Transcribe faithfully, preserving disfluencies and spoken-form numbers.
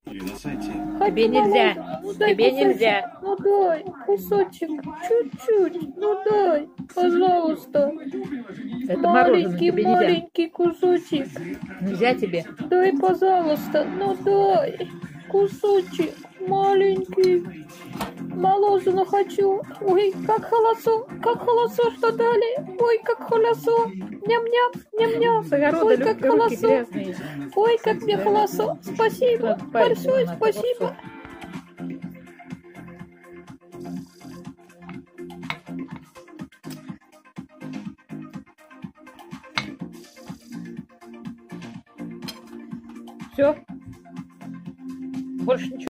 Тебе нельзя. Ну, дай Тебе кусочек. нельзя. Ну дай кусочек, чуть-чуть, ну дай, пожалуйста. Это мороженое, Маленький, тебе нельзя. маленький кусочек. Нельзя тебе. Дай, пожалуйста, ну дай кусочек маленький. Мороженое хочу. Ой, как хорошо, как хорошо, что дали. Ой, как хорошо. Ням-ням, ням-ням. С огорода Ой, лю- как руки хорошо. грязные. Ой, как мне хорошо. Спасибо, Надо пальцем большое надо, спасибо. Все. Больше ничего.